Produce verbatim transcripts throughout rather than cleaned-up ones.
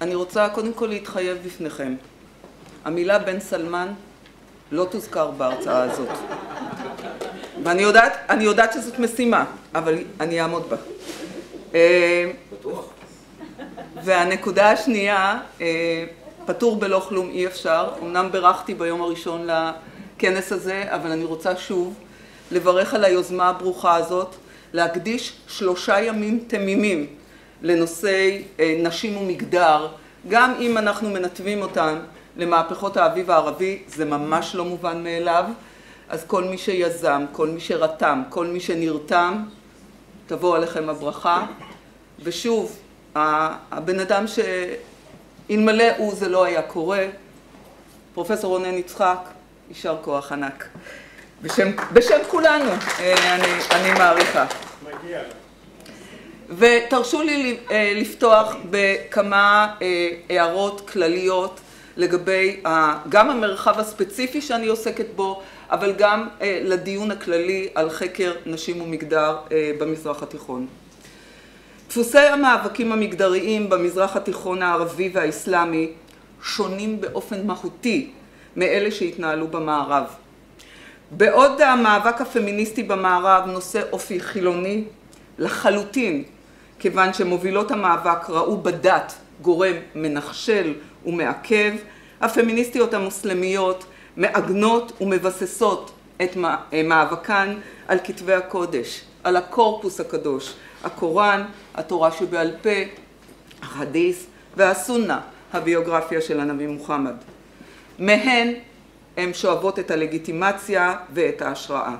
אני רוצה קודם כל להתחייב בפניכם. המילה בן סלמן לא תוזכר בהרצאה הזאת. ואני יודעת, אני יודעת שזאת משימה, אבל אני אעמוד בה. בטוח. והנקודה השנייה, פטור בלא כלום אי אפשר. אמנם בירכתי ביום הראשון לכנס הזה, אבל אני רוצה שוב לברך על היוזמה הברוכה הזאת, להקדיש שלושה ימים תמימים לנושאי נשים ומגדר, גם אם אנחנו מנתבים אותם למהפכות האביב הערבי, זה ממש לא מובן מאליו. אז כל מי שיזם, כל מי שרתם, כל מי שנרתם, תבוא עליכם הברכה. ושוב, הבן אדם שאלמלא הוא זה לא היה קורה, פרופסור רונן יצחק, יישר כוח ענק. בשם, בשם כולנו, אני, אני מעריכה. מגיע. ותרשו לי לפתוח בכמה הערות כלליות לגבי גם המרחב הספציפי שאני עוסקת בו, אבל גם לדיון הכללי על חקר נשים ומגדר במזרח התיכון. דפוסי המאבקים המגדריים במזרח התיכון הערבי והאסלאמי שונים באופן מהותי מאלה שהתנהלו במערב. בעוד המאבק הפמיניסטי במערב נושא אופי חילוני לחלוטין, כיוון שמובילות המאבק ראו בדת גורם מנחשל ומעכב, הפמיניסטיות המוסלמיות מעגנות ומבססות את מאבקן על כתבי הקודש, על הקורפוס הקדוש, הקוראן, התורה שבעל פה, החדית' והסונה, הביוגרפיה של הנביא מוחמד. מהן הן שואבות את הלגיטימציה ואת ההשראה.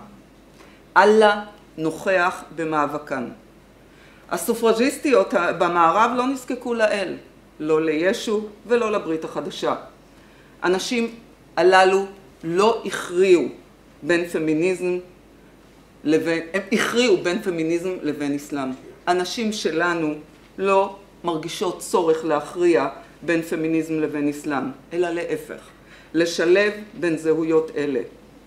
אללה נוכח במאבקן. הסופרג'יסטיות במערב לא נזקקו לאל, לא לישו ולא לברית החדשה. אנשים הללו לא הכריעו בין פמיניזם לבין, הם הכריעו בין פמיניזם לבין אסלאם. אנשים שלנו לא מרגישות צורך להכריע בין פמיניזם לבין אסלאם, אלא להפך, לשלב בין זהויות אלה.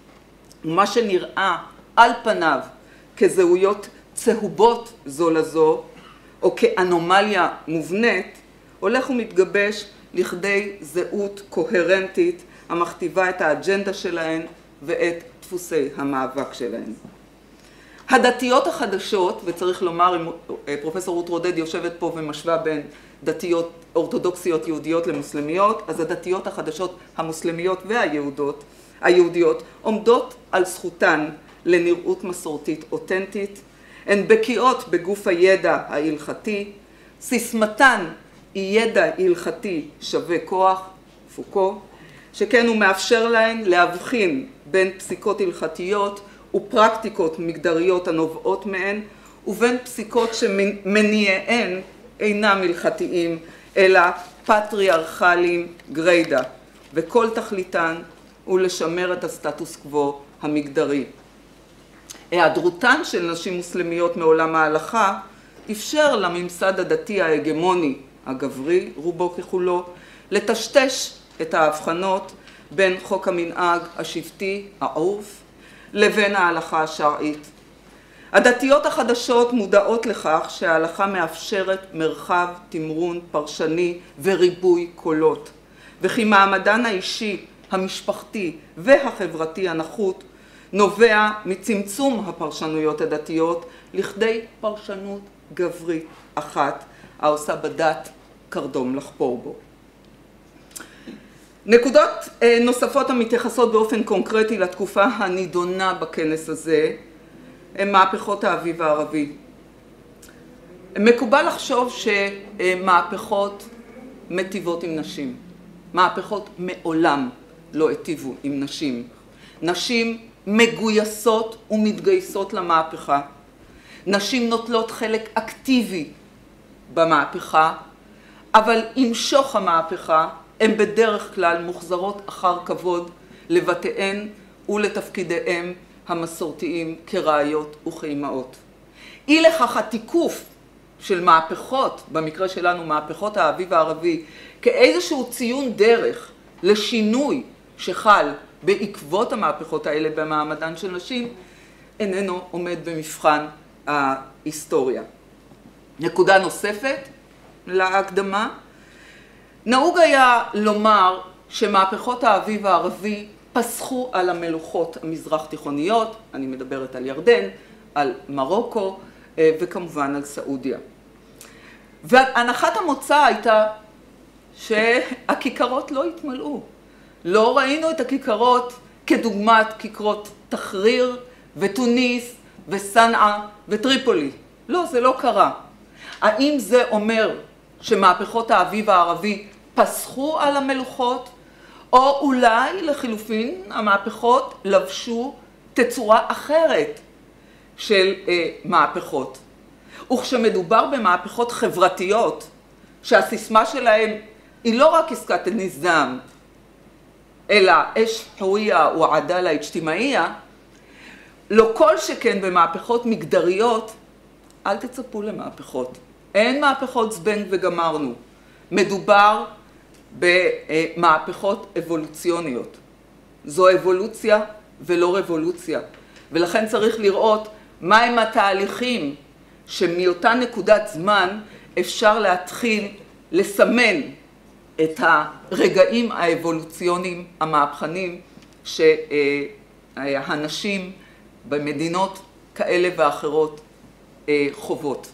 ומה שנראה על פניו כזהויות צהובות זו לזו, או כאנומליה מובנית, הולך ומתגבש לכדי זהות קוהרנטית המכתיבה את האג'נדה שלהן ואת דפוסי המאבק שלהן. הדתיות החדשות, וצריך לומר, אם פרופסור רות רודד יושבת פה ומשווה בין דתיות אורתודוקסיות יהודיות למוסלמיות, אז הדתיות החדשות המוסלמיות והיהודות, היהודיות, עומדות על זכותן לנראות מסורתית אותנטית, הן בקיאות בגוף הידע ההלכתי, סיסמתן היא ידע הלכתי שווה כוח, פוקו, שכן הוא מאפשר להן להבחין בין פסיקות הלכתיות ופרקטיקות מגדריות הנובעות מהן, ובין פסיקות שמניעיהן אינם הלכתיים, אלא פטריארכליים גריידא, וכל תכליתן הוא לשמר את הסטטוס קוו המגדרי. היעדרותן של נשים מוסלמיות מעולם ההלכה אפשר לממסד הדתי ההגמוני הגברי, רובו ככולו, לטשטש את ההבחנות בין חוק המנהג השבטי, העורף, לבין ההלכה השרעית. הדתיות החדשות מודעות לכך שההלכה מאפשרת מרחב תמרון פרשני וריבוי קולות, וכי מעמדן האישי, המשפחתי והחברתי הנחות נובע מצמצום הפרשנויות הדתיות לכדי פרשנות גברית אחת, העושה בדת קרדום לחפור בו. נקודות נוספות המתייחסות באופן קונקרטי לתקופה הנידונה בכנס הזה, הן מהפכות האביב הערבי. מקובל לחשוב שמהפכות מטיבות עם נשים. מהפכות מעולם לא הטיבו עם נשים. נשים מגויסות ומתגייסות למהפכה. נשים נוטלות חלק אקטיבי במהפכה, אבל עם שוך המהפכה הן בדרך כלל מוחזרות אחר כבוד לבתיהן ולתפקידיהם המסורתיים כראיות וכאימהות. אי לכך התיקוף של מהפכות, במקרה שלנו מהפכות האביב הערבי, כאיזשהו ציון דרך לשינוי שחל בעקבות המהפכות האלה במעמדן של נשים, איננו עומד במבחן ההיסטוריה. נקודה נוספת להקדמה, נהוג היה לומר שמהפכות האביב הערבי פסחו על המלוכות המזרח תיכוניות, אני מדברת על ירדן, על מרוקו וכמובן על סעודיה. והנחת המוצא הייתה שהכיכרות לא התמלאו. לא ראינו את הכיכרות כדוגמת כיכרות תחריר וטוניס וסנעה וטריפולי. לא, זה לא קרה. האם זה אומר שמהפכות האביב הערבי פסחו על המלוכות, או אולי לחילופין המהפכות לבשו תצורה אחרת של אה, מהפכות? וכשמדובר במהפכות חברתיות, שהסיסמה שלהם היא לא רק עסקת הניזם, אלא אש חוויה ועדאלה אג'תימאיה, לא כל שכן במהפכות מגדריות, אל תצפו למהפכות. אין מהפכות זבנג וגמרנו. מדובר במהפכות אבולוציוניות. זו אבולוציה ולא רבולוציה. ולכן צריך לראות מהם התהליכים שמאותה נקודת זמן אפשר להתחיל לסמן את הרגעים האבולוציוניים המהפכניים שהנשים במדינות כאלה ואחרות חוות.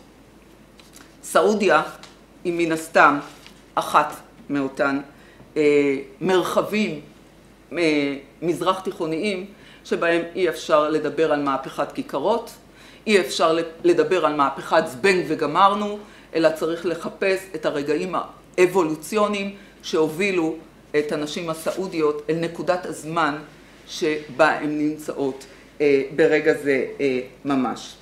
סעודיה היא מן הסתם אחת מאותן מרחבים מזרח תיכוניים שבהם אי אפשר לדבר על מהפכת כיכרות, אי אפשר לדבר על מהפכת זבנג וגמרנו, אלא צריך לחפש את הרגעים האבולוציוניים שהובילו את הנשים הסעודיות אל נקודת הזמן שבה הן נמצאות ברגע זה ממש.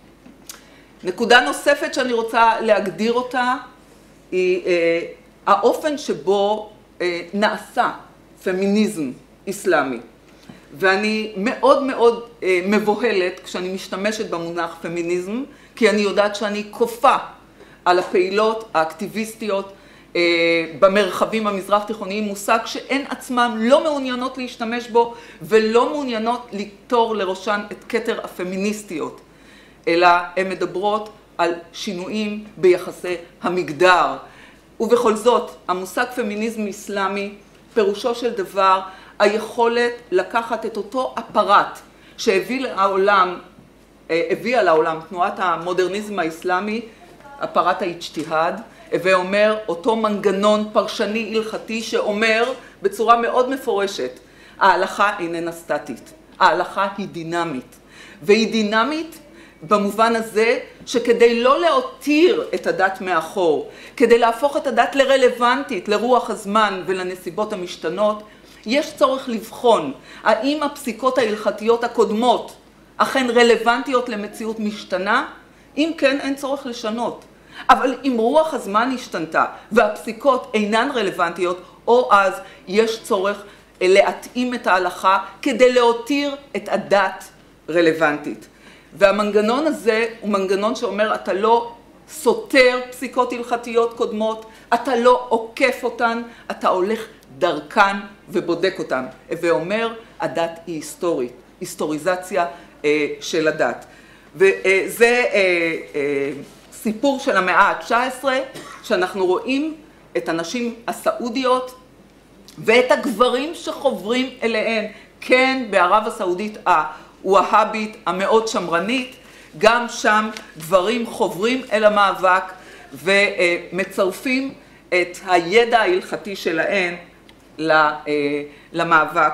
נקודה נוספת שאני רוצה להגדיר אותה היא האופן שבו נעשה פמיניזם אסלאמי. ואני מאוד מאוד מבוהלת כשאני משתמשת במונח פמיניזם, כי אני יודעת שאני כופה על הפעילות האקטיביסטיות במרחבים המזרח תיכוניים, מושג שהן עצמם לא מעוניינות להשתמש בו ולא מעוניינות לקטור לראשן את כתר הפמיניסטיות, אלא הן מדברות על שינויים ביחסי המגדר. ובכל זאת, המושג פמיניזם אסלאמי, פירושו של דבר, היכולת לקחת את אותו אפרט שהביא לעולם, הביאה לעולם תנועת המודרניזם האסלאמי, אפרט האיג'תיהאד, ואומר אותו מנגנון פרשני הלכתי שאומר בצורה מאוד מפורשת, ההלכה איננה סטטית, ההלכה היא דינמית, והיא דינמית במובן הזה שכדי לא להותיר את הדת מאחור, כדי להפוך את הדת לרלוונטית, לרוח הזמן ולנסיבות המשתנות, יש צורך לבחון האם הפסיקות ההלכתיות הקודמות אכן רלוונטיות למציאות משתנה, אם כן אין צורך לשנות. אבל אם רוח הזמן השתנתה והפסיקות אינן רלוונטיות, או אז יש צורך להתאים את ההלכה כדי להותיר את הדת רלוונטית. והמנגנון הזה הוא מנגנון שאומר אתה לא סותר פסיקות הלכתיות קודמות, אתה לא עוקף אותן, אתה הולך דרכן ובודק אותן. ואומר הדת היא היסטורית, היסטוריזציה אה, של הדת. וזה אה, אה, סיפור של המאה ה-תשע עשרה, שאנחנו רואים את הנשים הסעודיות ואת הגברים שחוברים אליהן, כן, בערב הסעודית הווהאבית המאוד שמרנית, גם שם גברים חוברים אל המאבק ומצרפים את הידע ההלכתי שלהן למאבק,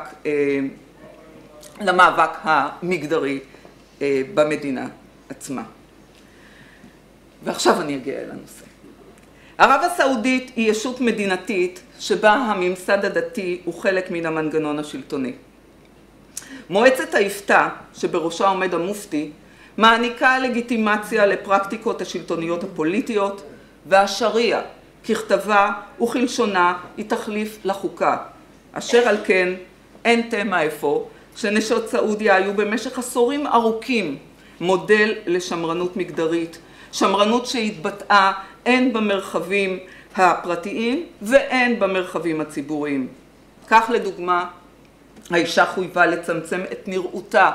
למאבק המגדרי במדינה עצמה. ועכשיו אני אגיע אל הנושא. ערב הסעודית היא ישות מדינתית שבה הממסד הדתי הוא חלק מן המנגנון השלטוני. מועצת האפתה, שבראשה עומד המופתי, מעניקה לגיטימציה לפרקטיקות השלטוניות הפוליטיות, והשריעה, ככתבה וכלשונה, היא תחליף לחוקה. אשר על כן, אין תמה אפוא שנשות סעודיה היו במשך עשורים ארוכים מודל לשמרנות מגדרית, שמרנות שהתבטאה הן במרחבים הפרטיים והן במרחבים הציבוריים. כך לדוגמה, האישה חויבה לצמצם את נראותה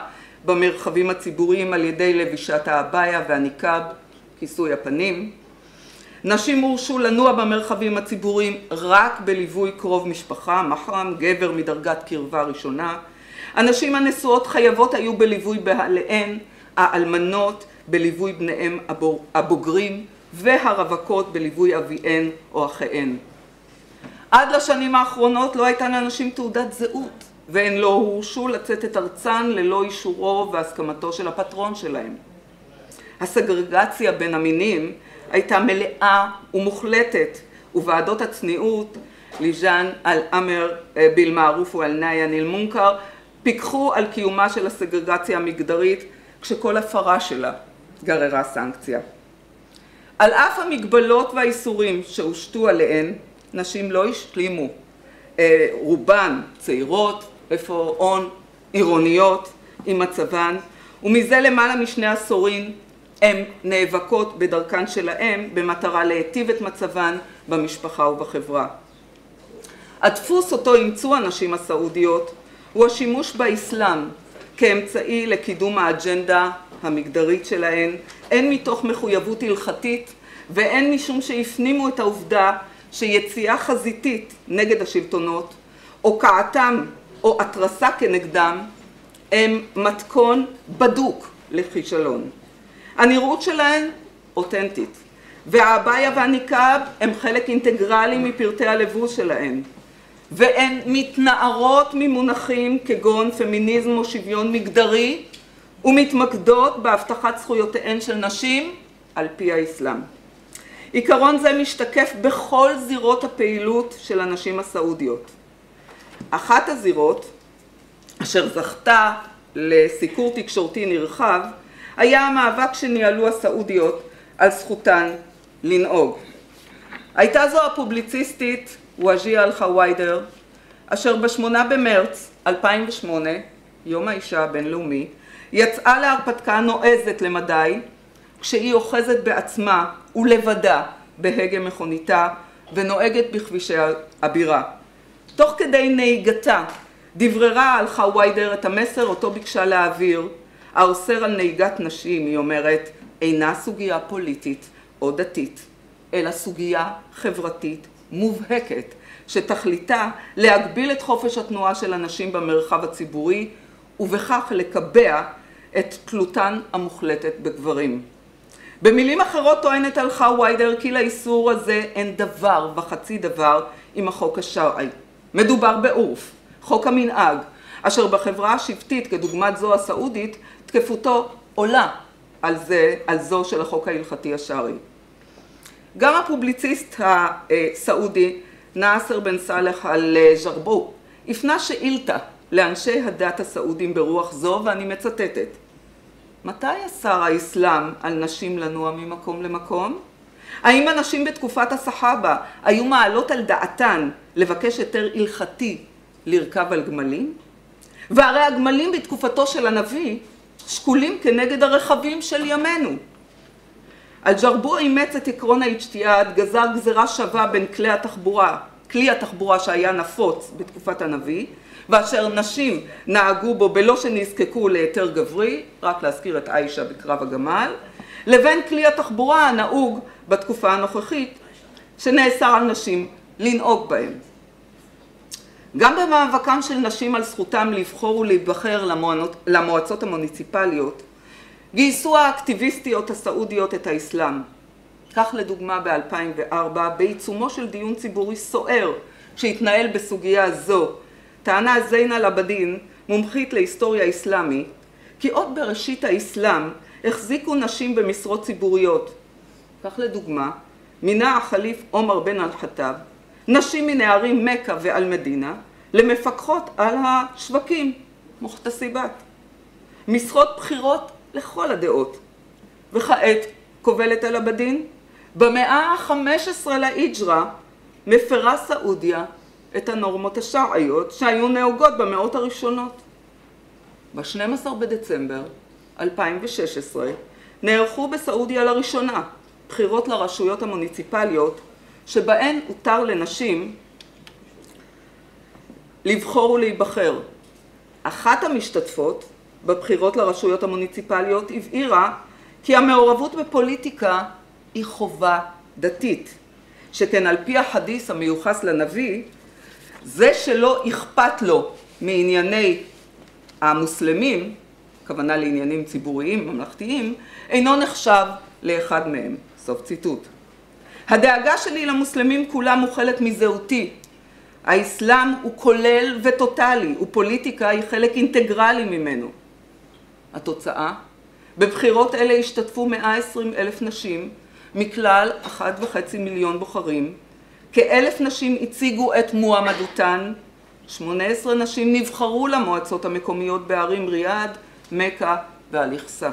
במרחבים הציבוריים על ידי לבישת העבאיה והניקאב, כיסוי הפנים. נשים הורשו לנוע במרחבים הציבוריים רק בליווי קרוב משפחה, מחרם, גבר מדרגת קרבה ראשונה. הנשים הנשואות חייבות היו בליווי בעליהן, האלמנות בליווי בניהם הבוגרים, והרווקות בליווי אביהן או אחיהן. עד לשנים האחרונות לא הייתה לאנשים תעודת זהות, והן לא הורשו לצאת את ארצן ללא אישורו והסכמתו של הפטרון שלהם. הסגרגציה בין המינים הייתה מלאה ומוחלטת, וועדות הצניעות, ליז'אן אל-אמר ביל-מערוף ואל-נהי אל מונקר, פיקחו על קיומה של הסגרגציה המגדרית, כשכל הפרה שלה גררה סנקציה. על אף המגבלות והאיסורים שהושתו עליהן, נשים לא השלימו. רובן צעירות, איפה הון, עירוניות, עם מצבן, ומזה למעלה משני עשורים הן נאבקות בדרכן שלהם במטרה להיטיב את מצבן במשפחה ובחברה. הדפוס אותו אימצו הנשים הסעודיות הוא השימוש באסלאם כאמצעי לקידום האג'נדה המגדרית שלהן, הן מתוך מחויבות הלכתית והן משום שהפנימו את העובדה שיציאה חזיתית נגד השלטונות, הוקעתם או התרסה כנגדם, הם מתכון בדוק לכישלון. הנראות שלהן אותנטית, והעבאיה והניקאב הם חלק אינטגרלי מפרטי הלבוש שלהן, והן מתנערות ממונחים כגון פמיניזם או שוויון מגדרי, ומתמקדות בהבטחת זכויותיהן של נשים על פי האסלאם. עיקרון זה משתקף בכל זירות הפעילות של הנשים הסעודיות. אחת הזירות, אשר זכתה לסיקור תקשורתי נרחב, היה המאבק שניהלו הסעודיות על זכותן לנהוג. הייתה זו הפובליציסטית וג'יה אל-חוויידר, אשר בשמונה במרץ אלפיים ושמונה, יום האישה הבינלאומי, יצאה להרפתקה נועזת למדי, כשהיא אוחזת בעצמה ולבדה בהגה מכוניתה ונוהגת בכבישי הבירה. תוך כדי נהיגתה דבררה על חוויידר את המסר אותו ביקשה להעביר, האוסר על נהיגת נשים, היא אומרת, אינה סוגיה פוליטית או דתית, אלא סוגיה חברתית מובהקת, שתכליתה להגביל את חופש התנועה של הנשים במרחב הציבורי, ובכך לקבע את תלותן המוחלטת בגברים. במילים אחרות טוענת על חוויידר כי לאיסור הזה אין דבר וחצי דבר עם החוק השרעי. מדובר בעורף, חוק המנהג, אשר בחברה השבטית כדוגמת זו הסעודית, תקפותו עולה על, זה, על זו של החוק ההלכתי השרעי. גם הפובליציסט הסעודי נאסר בן סאלח אל-ג'רבו הפנה שאילתה לאנשי הדת הסעודים ברוח זו, ואני מצטטת: מתי אסר האסלאם על נשים לנוע ממקום למקום? האם הנשים בתקופת הסחאבה היו מעלות על דעתן לבקש היתר הלכתי לרכב על גמלים? והרי הגמלים בתקופתו של הנביא שקולים כנגד הרכבים של ימינו. אל-ג'רבו אימץ את עקרון האיג'תיהאד, גזר גזרה שווה בין כלי התחבורה, כלי התחבורה שהיה נפוץ בתקופת הנביא, ואשר נשים נהגו בו בלא שנזקקו להיתר גברי, רק להזכיר את עיישה בקרב הגמל, לבין כלי התחבורה הנהוג בתקופה הנוכחית, שנאסר על נשים לנהוג בהם. גם במאבקם של נשים על זכותם לבחור ולהיבחר למועצות המוניציפליות, גייסו האקטיביסטיות הסעודיות את האסלאם. כך לדוגמה ב-אלפיים וארבע, בעיצומו של דיון ציבורי סוער שהתנהל בסוגיה זו, טענה זיין אל-עבדין, מומחית להיסטוריה אסלאמית, כי עוד בראשית האסלאם החזיקו נשים במשרות ציבוריות. כך לדוגמה, מינה החליף עומר בן אל-חטאב נשים מנערים מקה ועל מדינה למפקחות על השווקים, מוחתסיבת. משרות בחירות לכל הדעות. וכעת, קובלת אל-עבדין, במאה ה-חמש עשרה להיג'רה מפרה סעודיה את הנורמות השרעיות שהיו נהוגות במאות הראשונות. ב-שנים עשר בדצמבר אלפיים ושש עשרה נערכו בסעודיה לראשונה בחירות לרשויות המוניציפליות, שבהן הותר לנשים לבחור ולהיבחר. אחת המשתתפות בבחירות לרשויות המוניציפליות הבהירה כי המעורבות בפוליטיקה היא חובה דתית, שכן על פי החדיס המיוחס לנביא, זה שלא אכפת לו מענייני המוסלמים, הכוונה לעניינים ציבוריים, ממלכתיים, אינו נחשב לאחד מהם. סוף ציטוט. הדאגה שלי למוסלמים כולה מוכלת מזהותי. האסלאם הוא כולל וטוטלי, ופוליטיקה היא חלק אינטגרלי ממנו. התוצאה? בבחירות אלה השתתפו מאה ועשרים אלף נשים, מכלל אחד וחצי מיליון בוחרים. כאלף נשים הציגו את מועמדותן, שמונה עשרה נשים נבחרו למועצות המקומיות בערים ריאד, מכה ואל-אקצא.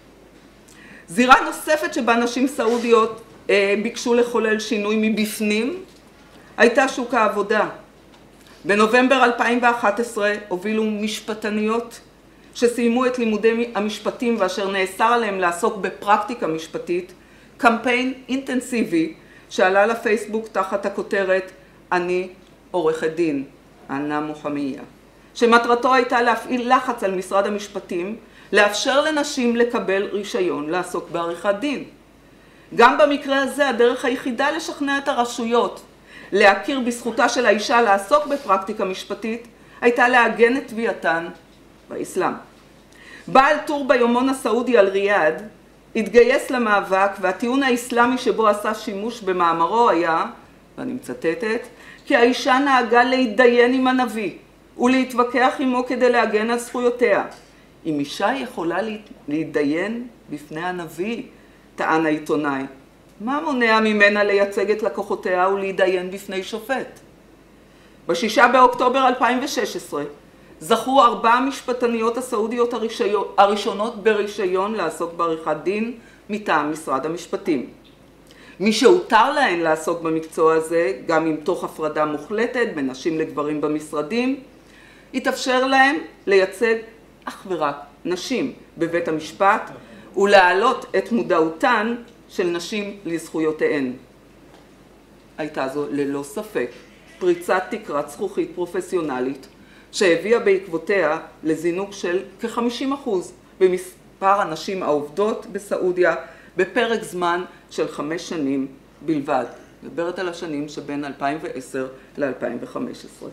זירה נוספת שבה נשים סעודיות אה, ביקשו לחולל שינוי מבפנים, הייתה שוק העבודה. בנובמבר אלפיים ואחת עשרה הובילו משפטניות שסיימו את לימודי המשפטים ואשר נאסר עליהם לעסוק בפרקטיקה משפטית, קמפיין אינטנסיבי שעלה לפייסבוק תחת הכותרת אני עורכת דין, אנה מוחמיה, שמטרתו הייתה להפעיל לחץ על משרד המשפטים, לאפשר לנשים לקבל רישיון לעסוק בעריכת דין. גם במקרה הזה הדרך היחידה לשכנע את הרשויות להכיר בזכותה של האישה לעסוק בפרקטיקה משפטית הייתה לעגן את תביעתן באסלאם. בעל טור ביומון הסעודי על ריאד התגייס למאבק, והטיעון האסלאמי שבו עשה שימוש במאמרו היה, ואני מצטטת, כי האישה נהגה להתדיין עם הנביא ולהתווכח עמו כדי להגן על זכויותיה. אם אישה יכולה להתדיין בפני הנביא, טען העיתונאי, מה מונע ממנה לייצג את לקוחותיה ולהתדיין בפני שופט? בשישה באוקטובר אלפיים ושש עשרה זכו ארבע המשפטניות הסעודיות הראשונות ברישיון לעסוק בעריכת דין מטעם משרד המשפטים. מי שהותר להן לעסוק במקצוע הזה, גם עם תוך הפרדה מוחלטת בין נשים לגברים במשרדים, התאפשר להם לייצג אך ורק נשים בבית המשפט ולהעלות את מודעותן של נשים לזכויותיהן. הייתה זו ללא ספק פריצת תקרת זכוכית פרופסיונלית שהביאה בעקבותיה לזינוק של כ-חמישים אחוז במספר הנשים העובדות בסעודיה בפרק זמן של חמש שנים בלבד. מדברת על השנים שבין אלפיים ועשר ל-אלפיים וחמש עשרה.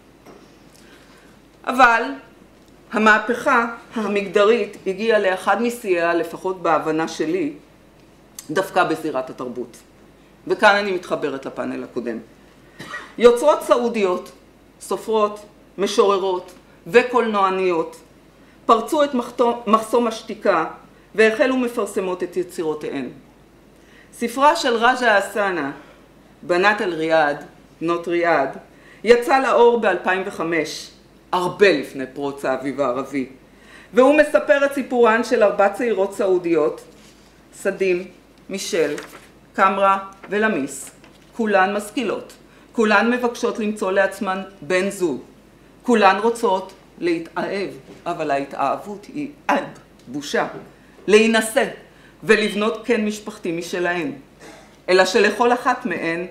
אבל המהפכה המגדרית הגיעה לאחד משיאיה, לפחות בהבנה שלי, דווקא בזירת התרבות. וכאן אני מתחברת לפאנל הקודם. יוצרות סעודיות, סופרות, משוררות וקולנועניות פרצו את מחסום השתיקה והחלו מפרסמות את יצירותיהן. ספרה של רג'ה אסנה, בנת אל ריאד, בנות ריאד, יצא לאור ב-אלפיים וחמש, הרבה לפני פרוץ האביב הערבי, והוא מספר את סיפורן של ארבע צעירות סעודיות, סדים, מישל, קמרה ולמיס, כולן משכילות, כולן מבקשות למצוא לעצמן בן זוג, כולן רוצות להתאהב, אבל ההתאהבות היא עד בושה, להינשא ולבנות קן משפחתי משלהן, אלא שלכל אחת מהן,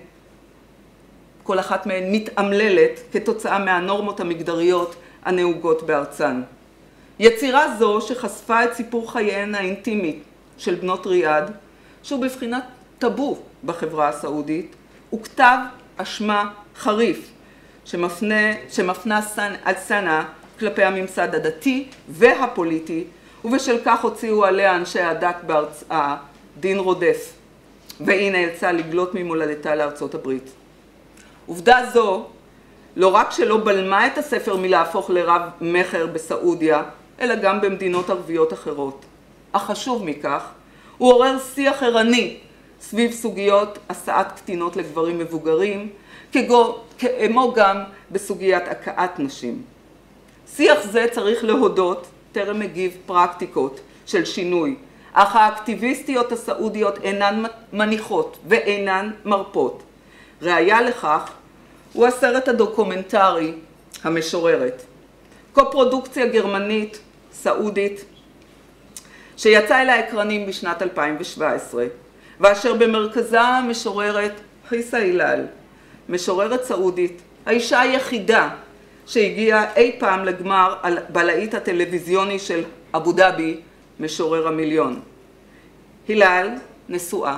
כל אחת מהן מתאמללת כתוצאה מהנורמות המגדריות הנהוגות בארצן. יצירה זו שחשפה את סיפור חייהן האינטימי של בנות ריאד, שהוא בבחינת טאבו בחברה הסעודית, הוא כתב אשמה חריף שמפנה, שמפנה סנ, על סנה כלפי הממסד הדתי והפוליטי, ובשל כך הוציאו עליה אנשי הדת בהרצאה דין רודף, והיא נאלצה לגלות ממולדתה לארצות הברית. עובדה זו לא רק שלא בלמה את הספר מלהפוך לרב מחר בסעודיה, אלא גם במדינות ערביות אחרות. אך חשוב מכך, הוא עורר שיח ערני סביב סוגיות הסעת קטינות לגברים מבוגרים, כמו גם בסוגיית הכאת נשים. שיח זה, צריך להודות, טרם מגיב פרקטיקות של שינוי, אך האקטיביסטיות הסעודיות אינן מניחות ואינן מרפות. ראיה לכך הוא הסרט הדוקומנטרי המשוררת, קופרודוקציה גרמנית סעודית שיצא אל האקרנים בשנת אלפיים ושבע עשרה, ואשר במרכזה המשוררת חיסה הילאל, משוררת סעודית, האישה היחידה שהגיעה אי פעם לגמר בלהיט הטלוויזיוני של אבו דאבי, משורר המיליון. הילאל נשואה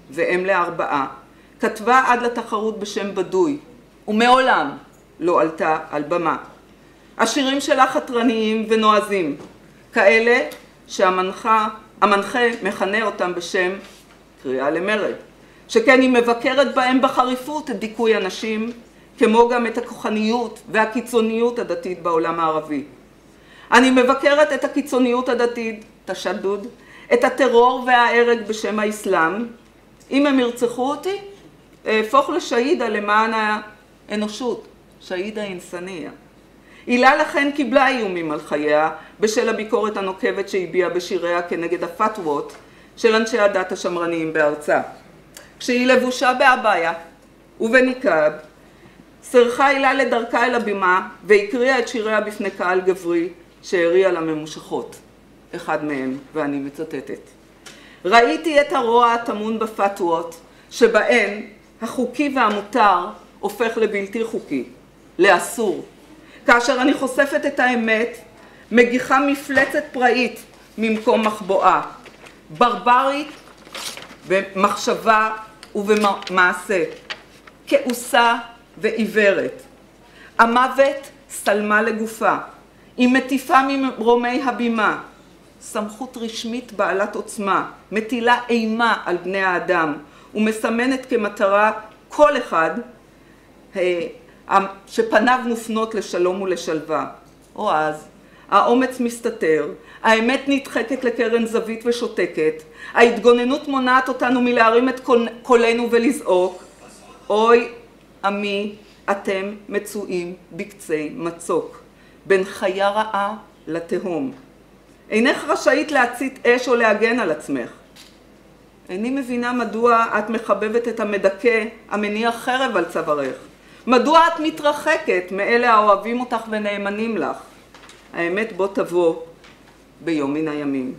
ואם לארבעה, כתבה עד לתחרות בשם בדוי, ומעולם לא עלתה על במה. השירים שלה חתרניים ונועזים, כאלה שהמנחה, המנחה מכנה אותם בשם קריאה למרד, שכן היא מבקרת בהם בחריפות את דיכוי הנשים, כמו גם את הכוחניות והקיצוניות הדתית בעולם הערבי. אני מבקרת את הקיצוניות הדתית, תשדוד, את הטרור וההרג בשם האסלאם. אם הם ירצחו אותי, אהפוך לשהידה למען האנושות, שהידה אינסניה. הילה לכן קיבלה איומים על חייה בשל הביקורת הנוקבת שהביעה בשיריה כנגד הפתוות של אנשי הדת השמרניים בארצה. כשהיא לבושה בעביה ובניקאב, סרחה הילה לדרכה אל הבימה והקריאה את שיריה בפני קהל גברי שהריע לה ממושכות. אחד מהם, ואני מצטטת: ראיתי את הרוע הטמון בפתוות שבהן החוקי והמותר הופך לבלתי חוקי, לאסור. כאשר אני חושפת את האמת, מגיחה מפלצת פראית ממקום מחבואה, ברברית במחשבה ובמעשה, כעוסה ועיוורת. המוות סלמה לגופה, היא מטיפה ממרומי הבימה, סמכות רשמית בעלת עוצמה, מטילה אימה על בני האדם ומסמנת כמטרה כל אחד שפניו מופנות לשלום ולשלווה. או אז האומץ מסתתר, האמת נדחקת לקרן זווית ושותקת, ההתגוננות מונעת אותנו מלהרים את קולנו ולזעוק, אוי עמי, אתם מצויים בקצי מצוק, בין חיה רעה לתהום. אינך רשאית להצית אש או להגן על עצמך. איני מבינה מדוע את מחבבת את המדכא המניח חרב על צווארך. מדוע את מתרחקת מאלה האוהבים אותך ונאמנים לך? האמת בו תבוא ביום מן הימים.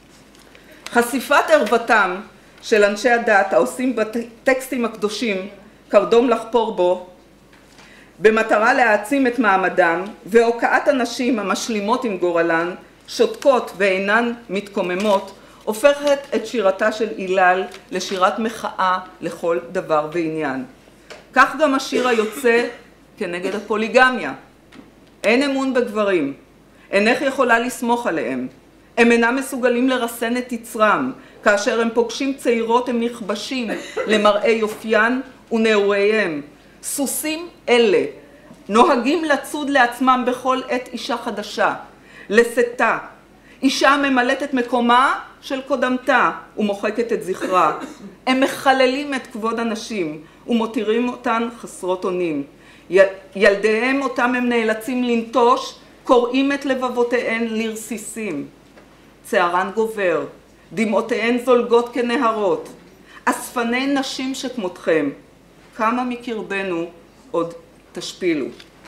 חשיפת ערוותם של אנשי הדת העושים בטקסטים הקדושים קרדום לחפור בו, במטרה להעצים את מעמדם, והוקעת הנשים המשלימות עם גורלן, שותקות ואינן מתקוממות, הופכת את שירתה של הילל לשירת מחאה לכל דבר ועניין. כך גם השיר היוצא כנגד הפוליגמיה. אין אמון בגברים, אינך יכולה לסמוך עליהם. הם אינם מסוגלים לרסן את יצרם, כאשר הם פוגשים צעירות הם נכבשים למראה יופיין ונעוריהם. סוסים אלה נוהגים לצוד לעצמם בכל עת אישה חדשה, לשאתה. אישה ממלאת את מקומה של קודמתה ומוחקת את זכרה. הם מחללים את כבוד הנשים ומותירים אותן חסרות אונים. ילדיהם אותם הם נאלצים לנטוש, קוראים את לבבותיהן לרסיסים. צערן גובר, דמעותיהן זולגות כנהרות. אספני נשים שכמותכם, כמה מקרבנו עוד תשפילו.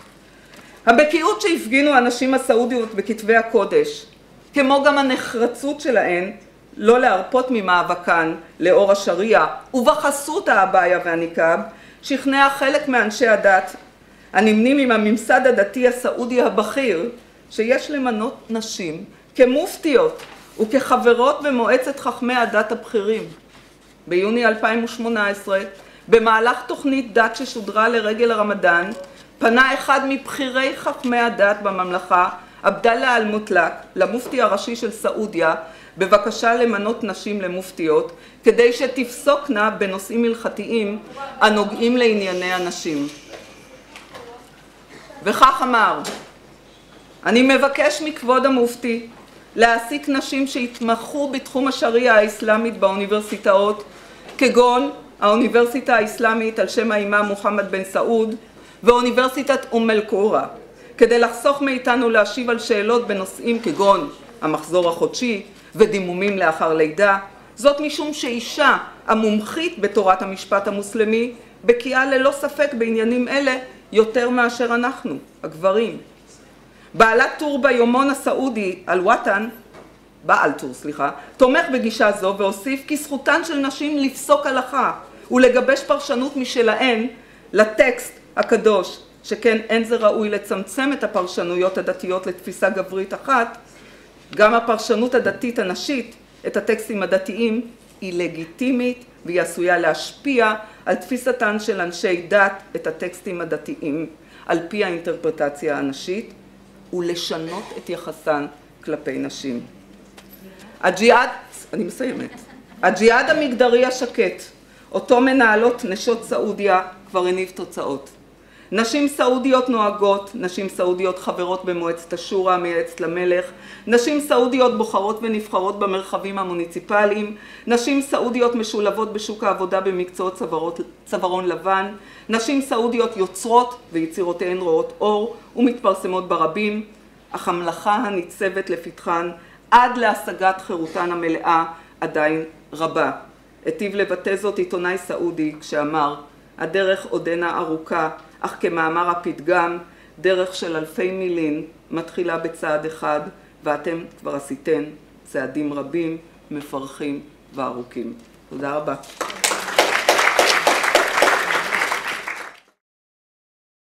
הבקיאות שהפגינו הנשים הסעודיות בכתבי הקודש, כמו גם הנחרצות שלהן לא להרפות ממאבקן לאור השריעה ובחסות העביה והניקאב, שכנע חלק מאנשי הדת הנמנים עם הממסד הדתי הסעודי הבכיר שיש למנות נשים כמופתיות וכחברות במועצת חכמי הדת הבכירים. ביוני אלפיים ושמונה עשרה, במהלך תוכנית דת ששודרה לרגל הרמדאן, פנה אחד מבכירי חכמי הדת בממלכה, עבדאללה אל-מוטלק, למופתי הראשי של סעודיה, בבקשה למנות נשים למופתיות, כדי שתפסוקנה בנושאים הלכתיים הנוגעים לענייני הנשים. וכך אמר: אני מבקש מכבוד המופתי להעסיק נשים שהתמחו בתחום השריעה האסלאמית באוניברסיטאות, כגון האוניברסיטה האסלאמית על שם האימאם מוחמד בן סעוד ואוניברסיטת אום אל-קורה, כדי לחסוך מאיתנו להשיב על שאלות בנושאים כגון המחזור החודשי ודימומים לאחר לידה. זאת משום שאישה המומחית בתורת המשפט המוסלמי בקיאה ללא ספק בעניינים אלה יותר מאשר אנחנו, הגברים. בעלת טור ביומון הסעודי אל-וטן, בעל טור, סליחה, תומך בגישה זו והוסיף כי זכותן של נשים לפסוק הלכה ולגבש פרשנות משלהן לטקסט הקדוש, שכן אין זה ראוי לצמצם את הפרשנויות הדתיות לתפיסה גברית אחת, גם הפרשנות הדתית הנשית, את הטקסטים הדתיים, היא לגיטימית והיא עשויה להשפיע על תפיסתן של אנשי דת את הטקסטים הדתיים על פי האינטרפרטציה הנשית, ולשנות את יחסן כלפי נשים. הג'יהאד, אני מסיימת, הג'יהאד המגדרי השקט, אותו מנהלות נשות סעודיה, כבר הניב תוצאות. נשים סעודיות נוהגות, נשים סעודיות חברות במועצת השורא המייעצת למלך, נשים סעודיות בוחרות ונבחרות במרחבים המוניציפליים, נשים סעודיות משולבות בשוק העבודה במקצועות צווארות, צווארון לבן, נשים סעודיות יוצרות ויצירותיהן רואות אור ומתפרסמות ברבים, אך המלאכה הניצבת לפתחן עד להשגת חירותן המלאה עדיין רבה. היטיב לבטא זאת עיתונאי סעודי כשאמר, הדרך עודנה ארוכה, אך כמאמר הפתגם, דרך של אלפי מילין מתחילה בצעד אחד, ואתם כבר עשיתן צעדים רבים, מפרכים וארוכים. תודה רבה.